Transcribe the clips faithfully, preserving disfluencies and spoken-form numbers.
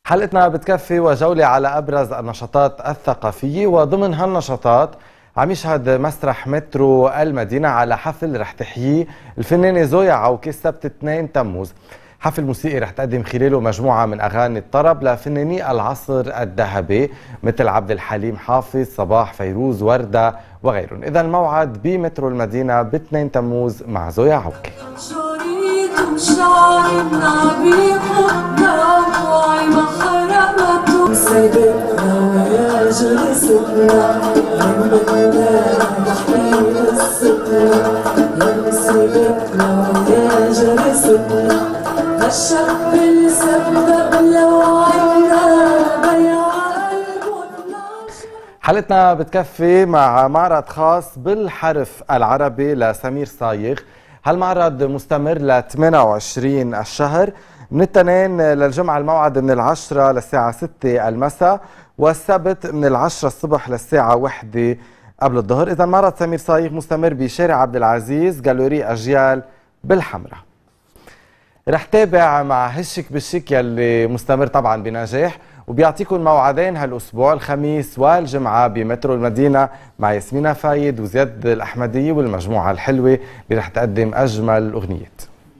حلقتنا بتكفي وجولة على أبرز النشاطات الثقافية، وضمن هالنشاطات عم يشهد مسرح مترو المدينة على حفل رح تحييه الفنانة زويا عوكي السبت اثنين تموز. حفل موسيقي رح تقدم خلاله مجموعة من أغاني الطرب لفناني العصر الذهبي مثل عبد الحليم حافظ، صباح، فيروز، وردة وغيرهم. إذا الموعد بمترو المدينة ب اثنين تموز مع زويا عوكي. حلقتنا بتكفي مع معرض خاص بالحرف العربي لسمير صايغ. هالمعرض مستمر ل ثمانية وعشرين الشهر من الاثنين للجمعة. الموعد من العشرة للساعة ستة المساء، والسبت من العشرة الصبح للساعة واحدة قبل الظهر. إذا معرض سمير صايغ مستمر بشارع عبد العزيز جالوري أجيال بالحمراء. رح تابع مع هشك بالشك يلي مستمر طبعا بنجاح، وبيعطيكم موعدين هالاسبوع الخميس والجمعه بمترو المدينه مع ياسمينة فايد وزياد الاحمديه والمجموعه الحلوه اللي رح تقدم اجمل اغنيات.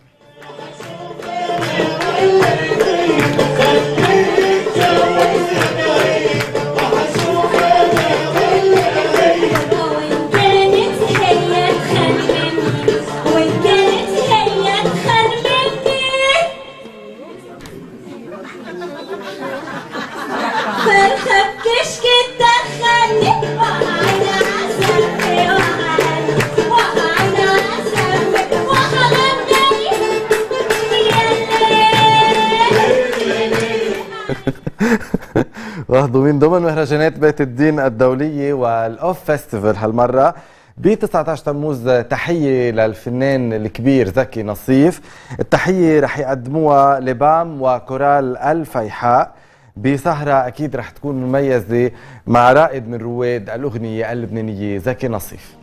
واخذوا من ضمن مهرجانات بيت الدين الدولية والأوف فيستيفال هالمرة ب تسعة عشر تموز تحية للفنان الكبير زكي نصيف. التحية رح يقدموها لبام وكورال الفيحاء بسهرة أكيد رح تكون مميزة مع رائد من رواد الأغنية اللبنانية زكي نصيف.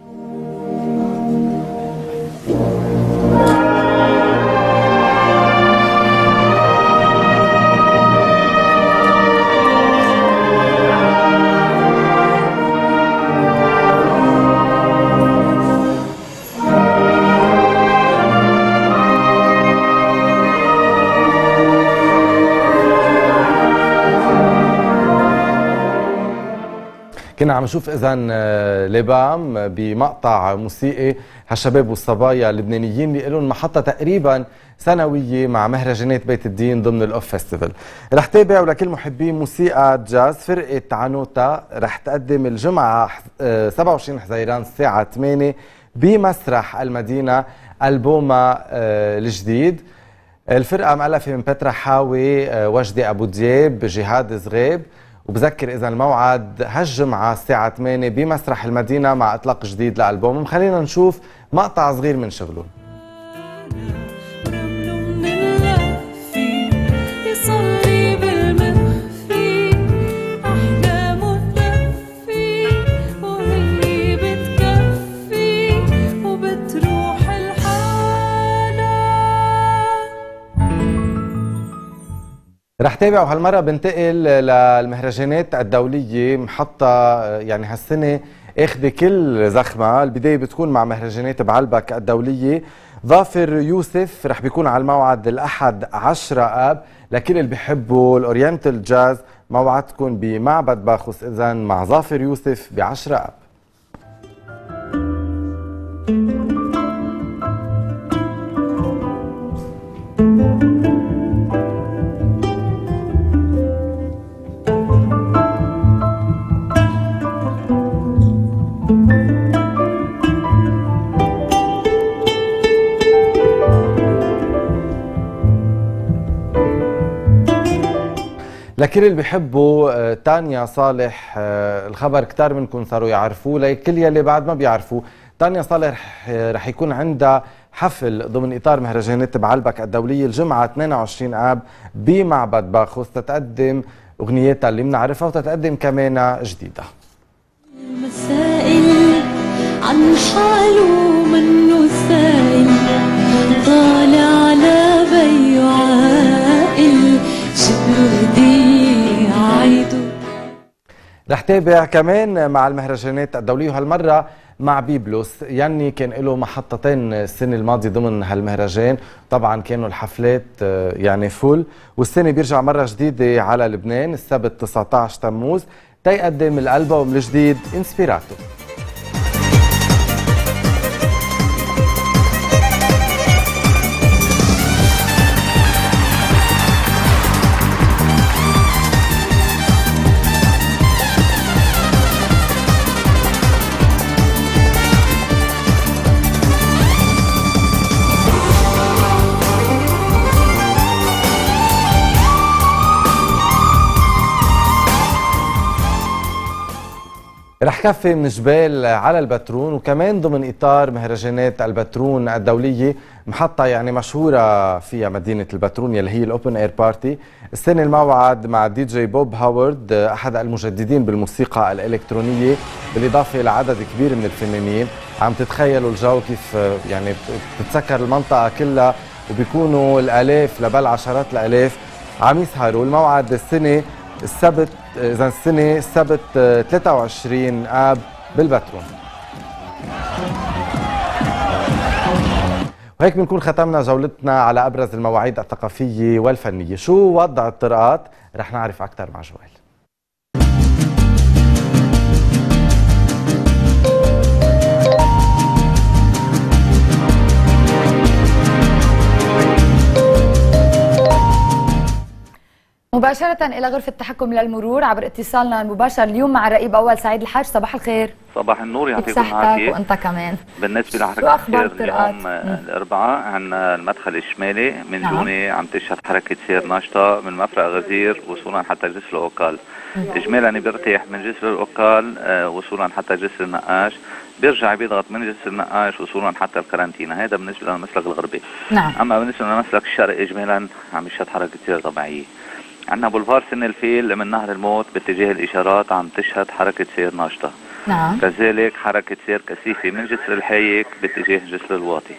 كنا عم نشوف اذا لبام بمقطع موسيقي هالشباب والصبايا اللبنانيين اللي لهم محطه تقريبا سنويه مع مهرجانات بيت الدين ضمن الاوف فيستيفال. رح تابع ولكل محبي موسيقى جاز فرقه عنوتا رح تقدم الجمعه سبعة وعشرين حزيران الساعه ثمانية بمسرح المدينه البومه الجديد. الفرقه مؤلفه من بترا حاوي، وجدي ابو دياب، جهاد زغيب. وبذكر اذا الموعد هالجمعه الساعه ثمانية بمسرح المدينه مع اطلاق جديد لالبومهم. خلينا نشوف مقطع صغير من شغلهم. رح تابع وهالمرة بنتقل للمهرجانات الدولية. محطة يعني هالسنة اخذ كل زخمة. البداية بتكون مع مهرجانات بعلبك الدولية. ظافر يوسف رح بيكون على الموعد الأحد عشرة آب. لكل اللي بيحبوا الأورينتال جاز موعدكم بمعبد باخوس إذن مع ظافر يوسف بعشرة آب. لكل اللي بيحبوا تانيا صالح، الخبر كتار منكم صاروا يعرفوه، لكل يلي بعد ما بيعرفوه تانيا صالح رح يكون عندها حفل ضمن إطار مهرجانات بعلبك الدولية الجمعة اثنين وعشرين آب بمعبد باخوس تتقدم أغنياتها اللي بنعرفها وتتقدم كمان جديدة. مسائل عن حاله منه سائل طالع على بيو عائل شبه هدية نتابع كمان مع المهرجانات الدولية، وهالمرة مع بيبلوس. يعني كان له محطتين السنة الماضية ضمن هالمهرجان، طبعا كانوا الحفلات يعني فول، والسنة بيرجع مرة جديدة على لبنان السبت تسعة عشر تموز تيقدم الألبوم الجديد انسبيراتو. رح كفي من جبال على البترون، وكمان ضمن إطار مهرجانات البترون الدولية محطة يعني مشهورة فيها مدينة البترون يلي هي الأوبن إير بارتي. السنة الموعد مع دي جي بوب هاورد، أحد المجددين بالموسيقى الإلكترونية، بالإضافة لعدد كبير من الفنانين. عم تتخيلوا الجو كيف يعني بتتسكر المنطقة كلها، وبيكونوا الآلاف لبل عشرات الآلاف عم يسهروا. الموعد السنة السبت، إذا السنة السبت ثلاثة وعشرين آب بالبترون. وهيك بنكون ختمنا جولتنا على أبرز المواعيد الثقافية والفنية. شو وضع الطرقات؟ رح نعرف أكثر مع جوال. مباشرة إلى غرفة التحكم للمرور عبر اتصالنا المباشر اليوم مع الرقيب أول سعيد الحاج. صباح الخير. صباح النور، يعطيكم العافية. وأنت كمان. بالنسبة لحركة السير اليوم الأربعاء عندنا المدخل الشمالي من نعم. جوني عم تشهد حركة سير ناشطة من مفرق غزير وصولا حتى جسر الأوكال. إجمالا بيرتاح من جسر الأوكال وصولا حتى جسر النقاش، بيرجع بيضغط من جسر النقاش وصولا حتى الكارانتينا. هذا بالنسبة للمسلك الغربي. نعم. أما بالنسبة للمسلك الشرقي إجمالا عم يشهد حركة سير طبيعية. عندنا بولفار سن الفيل من نهر الموت باتجاه الإشارات عم تشهد حركة سير ناشطة. نعم. كذلك حركة سير كثيفة من جسر الحايك باتجاه جسر الواطي.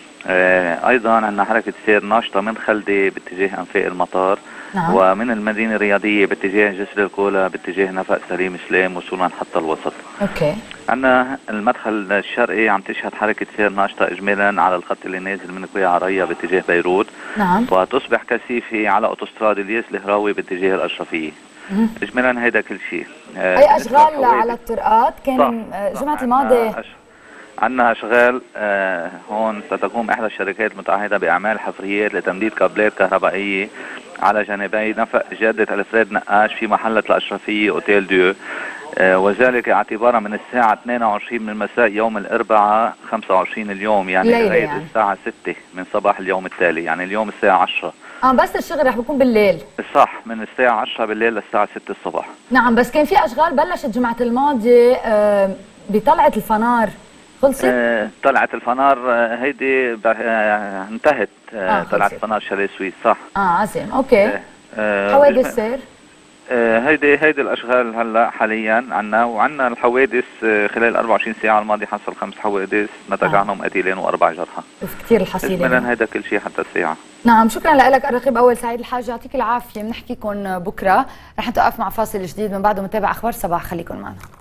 آه أيضا عندنا حركة سير ناشطة من خلدي باتجاه أنفاق المطار. نعم. ومن المدينة الرياضية باتجاه جسر الكولا باتجاه نفق سليم سلام وصولا حتى الوسط. اوكي. عندنا المدخل الشرقي عم تشهد حركة سير ناشطة إجمالا على الخط اللي نازل من كوي عرية باتجاه بيروت. نعم. وتصبح كثيفة على أوتوستراد الياس الهراوي باتجاه الأشرفية. مم. إجمالا هيدا كل شيء. آه أي أشغال على الطرقات كان الجمعة الماضية؟ عندنا أشغال آه هون ستقوم إحدى الشركات المتعهدة بأعمال حفريات لتمديد كابلات كهربائية على جانبي نفق جادة الفريد نقاش في محلة الأشرفية أوتيل ديو، آه وذلك اعتبارا من الساعة اثنين وعشرين من مساء يوم الأربعاء خمسة وعشرين اليوم، يعني لغاية يعني. الساعة ستة من صباح اليوم التالي، يعني اليوم الساعة عشرة. اه بس الشغل رح بيكون بالليل. صح، من الساعة عشرة بالليل للساعة ستة الصباح. نعم، بس كان في أشغال بلشت الجمعة الماضية آه بطلعة الفنار، خلصت؟ آه طلعت الفنار آه هيدي آه انتهت. آه آه طلعت الفنار شاليه سويس. صح. اه عظيم. اوكي. آه آه حوادث سير؟ آه هيدي هيدي الاشغال هلا حاليا عنا، وعنا الحوادث آه خلال أربعة وعشرين ساعة الماضية حصل خمس حوادث نتج آه. عنهم قتيلين واربع جرحى. كثير الحصيلة. اجمالا هيدا كل شيء حتى الساعة. نعم، شكرا لك الرقيب اول سعيد الحاج، يعطيك العافية. بنحكيكم بكره، رح نتوقف مع فاصل جديد، من بعده متابع اخبار صباح، خليكم معنا.